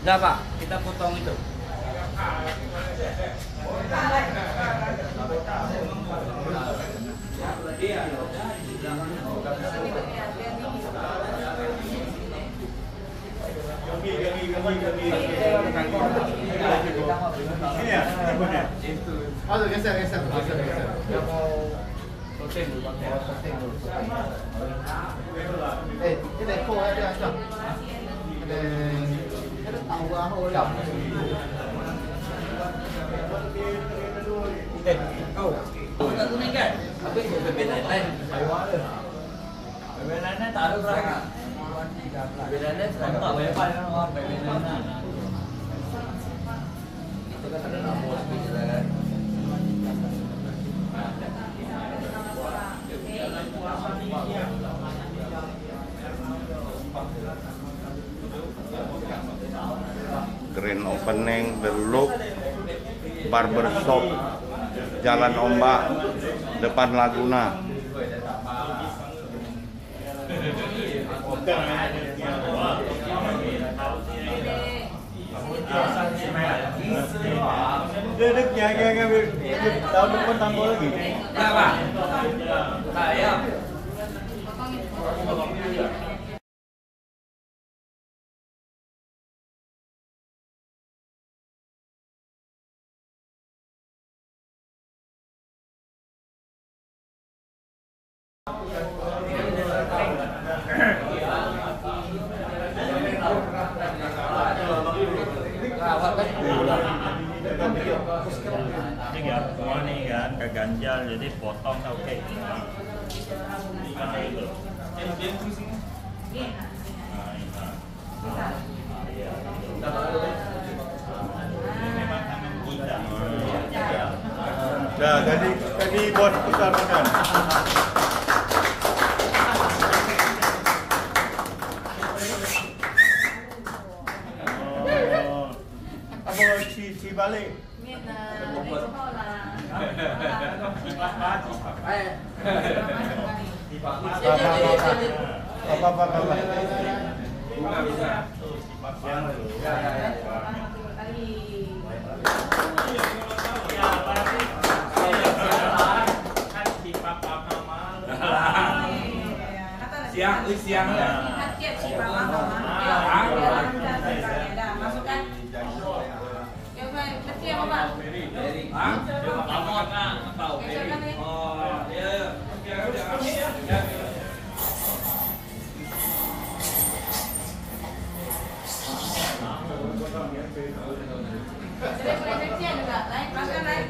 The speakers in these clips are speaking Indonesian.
Enggak Pak, kita potong itu. Oh, geser. Cái này khô hay chưa? Cái tàu qua hồi lỏng. Kita kuning kan? Tapi berbeda lain. Berbeda lain taruh berapa? Berbeda lain tak banyak kan? Berbeda lain. Itu kan ada nama berbeda kan? Grand opening The Look Barbershop Jalan Ombak depan Laguna. Tahun depan tambah lagi. Berapa? Saya. Ini ya, semua nih kan keganjal, jadi potong oke. Nah, itu. Nah, tadi bos besar kan. Apa si balik? Apa? Bunga bisa. Siang ya. Masukkan. Coba kecil apa? Kecil juga, lain makan lain.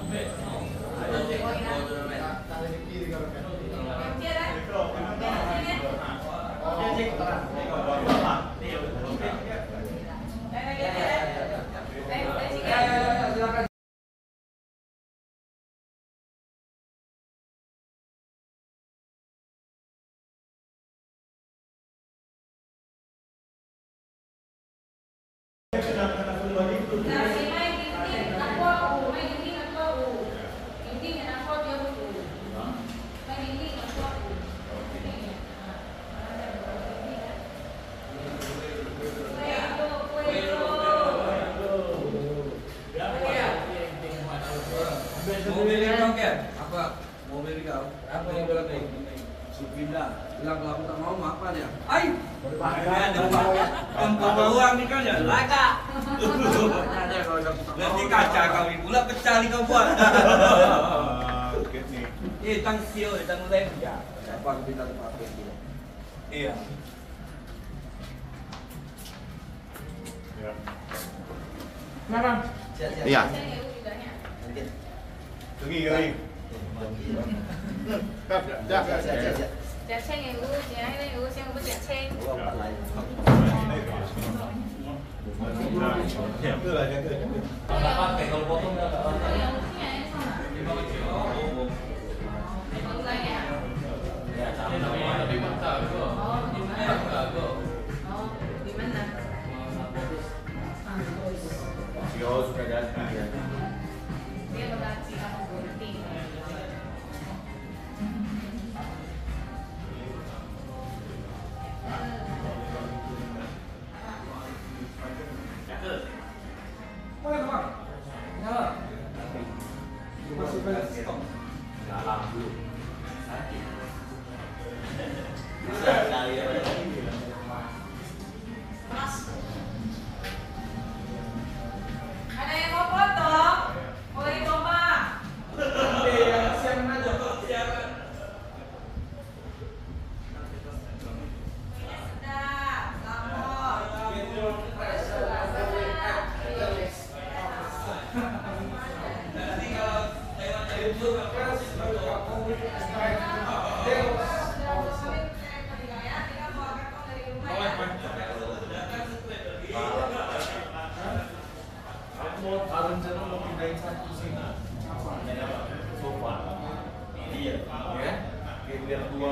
Mobil kau, apa yang bilang nih? Supindah, bilang kalau aku tak mau makan ya. Ay, tempat uang ni kan ya, laga. Nanti kaca kau ini pula pecah ni kau buat. Tang sio, tang lem ya. Apa aku minta tempat itu? Iya. Kenapa? Iya. Gini. Dạ sen ngày u, chị ấy lấy u sen với dạ sen. Pakai kalau potong dah tak apa. Ya, sama di mana tu? Di mana tu? Oh, di mana? Jauh sudah jadi. Dia berarti aku berhenti.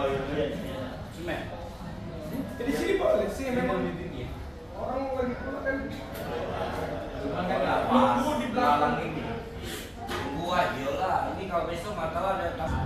Jadi sini boleh sih memang orang lagi pulang kan. Cuma kan nggak pas di belakang ini. Tunggu aja lah. Ini kalau besok masalah ada tas.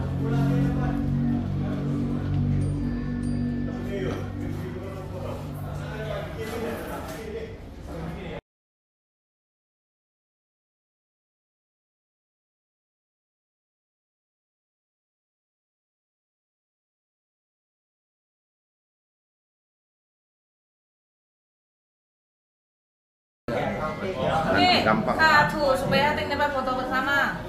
Oke, Gampang. satu supaya Ting dapat foto bersama.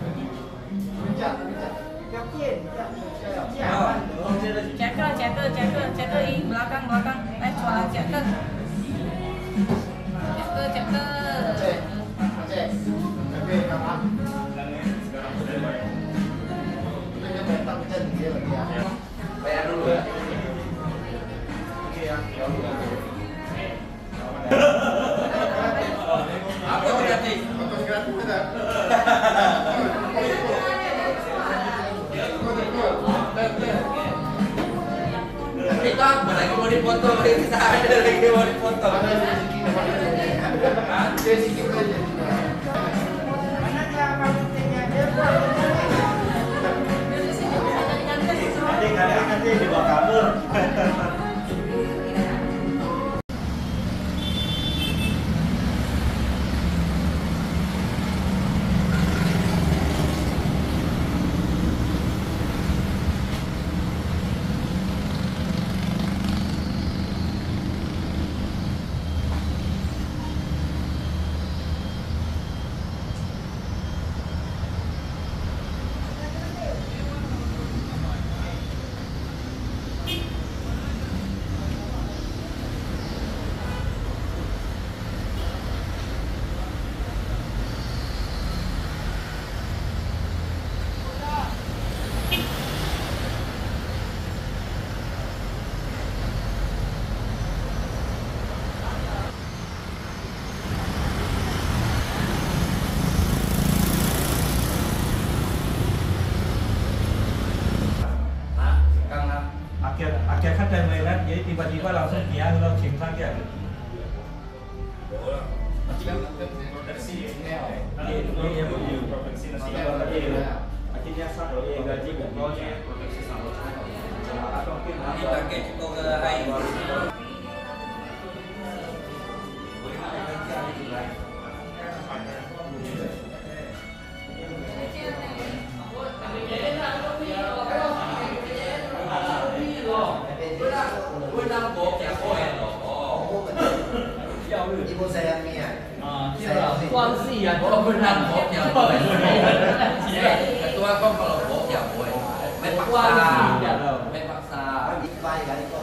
Ceker ini belakang. Jualan ceker. Bayar dulu ya. Apa gratis? Kita lagi mau dipotong, kita ada lagi mau dipotong. Nanti dibawa kabur. Akhir kan dan lain-lain, jadi tiba-tiba langsung dia launching saja. Akhirnya satu gaji proteksi sama. Kita ke air. Ibu saya Mia. Tuan sih ya, kalau benar bok ya boleh. Ketua kok kalau bok ya boleh. Main paksa. Baik kali kok.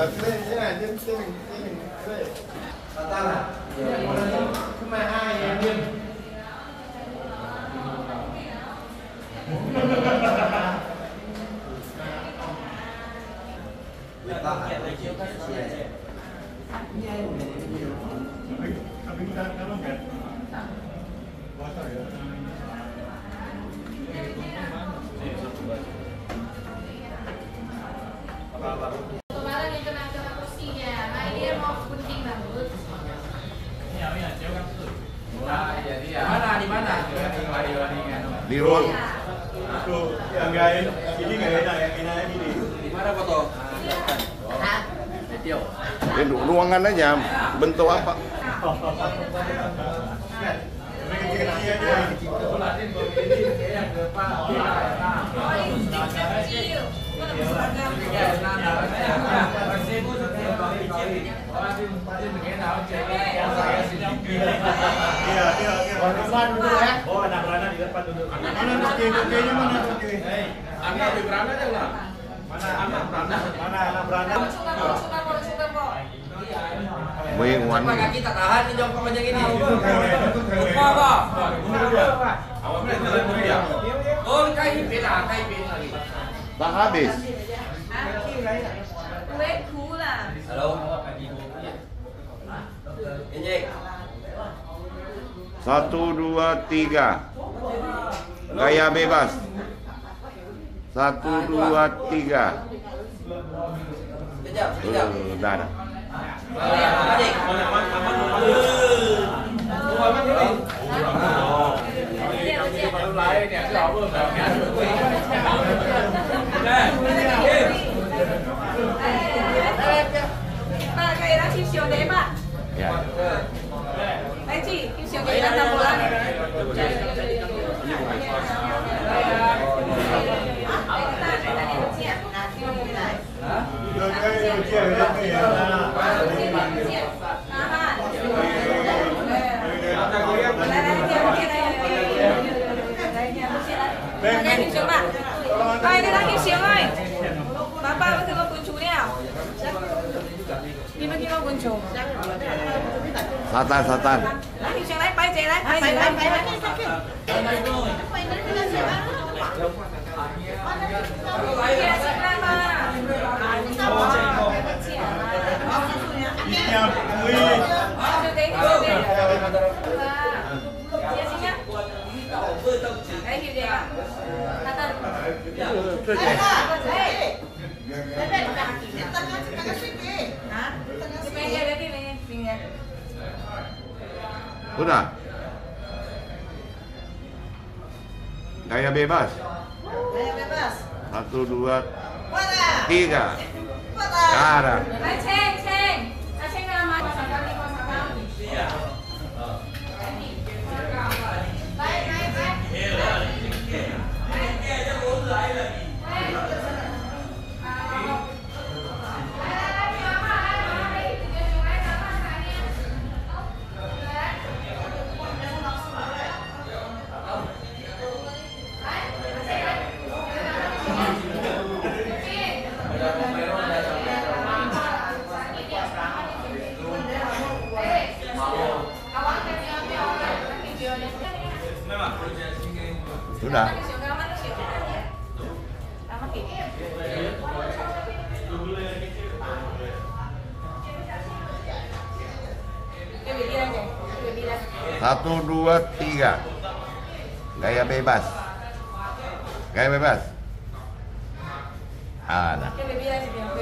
Barang yang kena kursinya, nah dia mau gunting rambut. Di mana? Di ruang Tuh, yang nggak enak, ini nggak enak, yang enaknya ini. Di mana foto? Video. ruangan aja. Bentuk apa? Ini kecil-kecil aja. Iya. Oh, anak beranak di depan duduk. Mana kecil-kecilnya mana kecil? Anak di beranak ya lah. Mana anak beranak? Mana anak beranak? Wing one. Apa kaki tak tahan nih jongkok macam ini? Lupa apa? Awalnya jalan dulu ya. Oh, kain pin lagi. Tak habis. Kue gula. Halo. Injek. 1, 2, 3. Gaya bebas. 1, 2, 3. Kejap. Dah. Injek. Lain ya, siapa Ba cây lá chim sườn đấy bạn. Ya. Đấy chị, chim sườn đấy là tầm lá này. Rồi cái kecil ini ya. Đây kim sướng bạn. Đây đây là kim sướng ơi. Ba với thứ con cuốn chú nào. Kim con chú. Satan. Lá kim sướng đấy, bay chạy đấy, bay chạy Ini yang wih. Sudah. Gaya bebas. 1, 2, 3. Cara. Sudah. Satu, dua, tiga. Gaya bebas. Gaya bebas. Ada. Cái baby đây